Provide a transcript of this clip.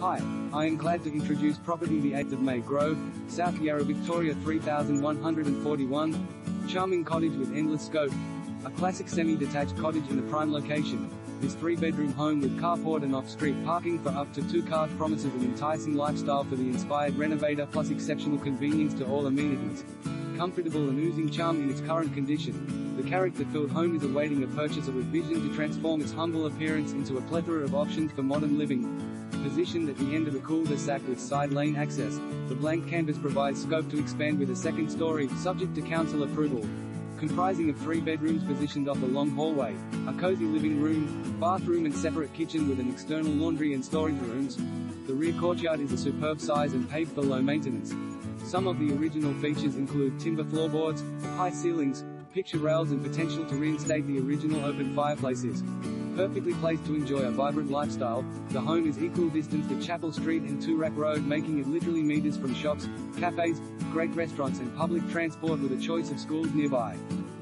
Hi, I am glad to introduce property the 8th of May Grove, South Yarra Victoria 3141. Charming cottage with endless scope. A classic semi-detached cottage in a prime location. This 3-bedroom home with carport and off-street parking for up to 2 cars promises an enticing lifestyle for the inspired renovator, plus exceptional convenience to all amenities. Comfortable and oozing charm in its current condition, the character-filled home is awaiting a purchaser with vision to transform its humble appearance into a plethora of options for modern living. Positioned at the end of a cul-de-sac with side lane access, the blank canvas provides scope to expand with a second story, subject to council approval. Comprising of 3 bedrooms positioned off a long hallway, a cozy living room, bathroom and separate kitchen with an external laundry and storage rooms. The rear courtyard is a superb size and paved for low maintenance. Some of the original features include timber floorboards, high ceilings, picture rails and potential to reinstate the original open fireplaces. Perfectly placed to enjoy a vibrant lifestyle, the home is equal distance to Chapel Street and Toorak Road, making it literally meters from shops, cafes, great restaurants and public transport with a choice of schools nearby.